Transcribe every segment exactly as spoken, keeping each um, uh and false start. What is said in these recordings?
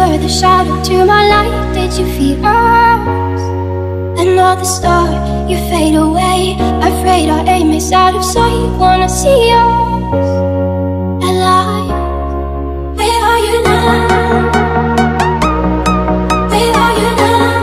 were the shadow to my light. Did you feel us? Another star, you fade away. Afraid our aim is out of sight. Wanna see us alive. Where are you now? Where are you now?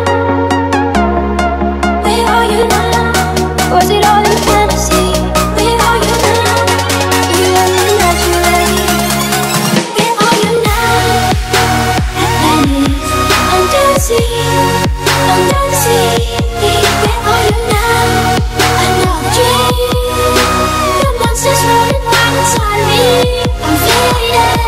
Where are you now? Was it all in fantasy? Where are you now? You only imaginary. Where are you now? Atlantis, under the sea, under the sea. Where are you now? Another dream. The monsters running wild inside me. I'm fading,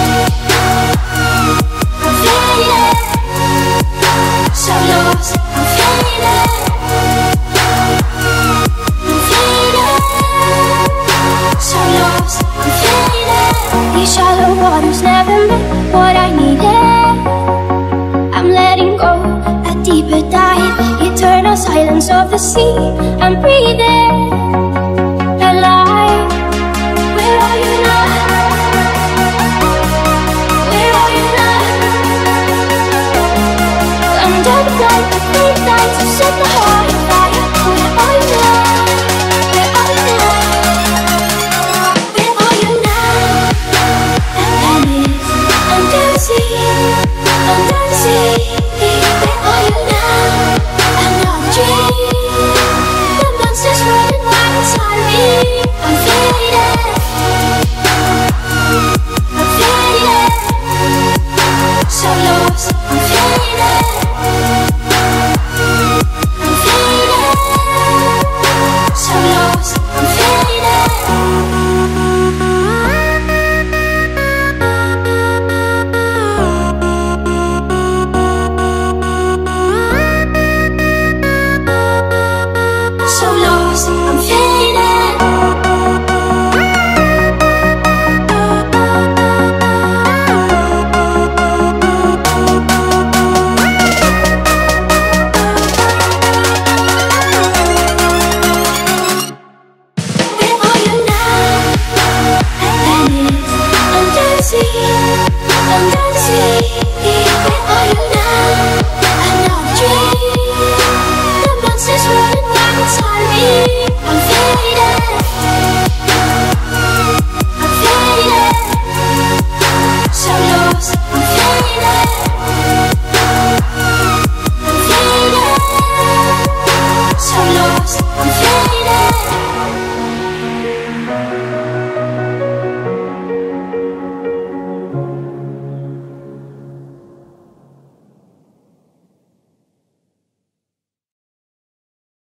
I'm fading, so lost. I'm fading, I'm fading, so lost. I'm fading. These shallow waters never meant what I needed. I'm letting go, a deeper dive. Eternal silence of the sea. I'm breathing.